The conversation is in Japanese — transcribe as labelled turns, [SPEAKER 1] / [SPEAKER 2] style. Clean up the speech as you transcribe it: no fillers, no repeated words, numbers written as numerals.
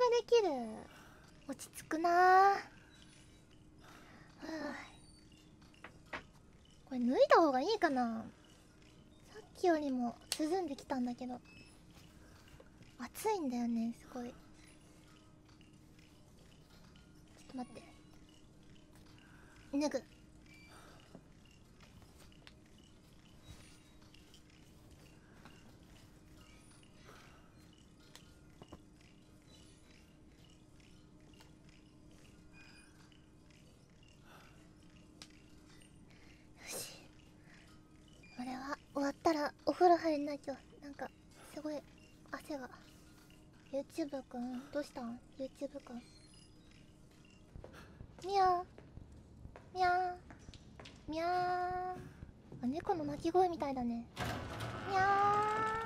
[SPEAKER 1] できる。落ち着くなー。これ脱いだ方がいいかな。さっきよりも涼んできたんだけど暑いんだよね、すごい。ちょっと待って、脱ぐ。俺は終わったらお風呂入んなきゃ。なんかすごい汗が。 YouTube くんどうしたん？ YouTube くんミャーミャーミャー。あ、猫の鳴き声みたいだね。ミャー。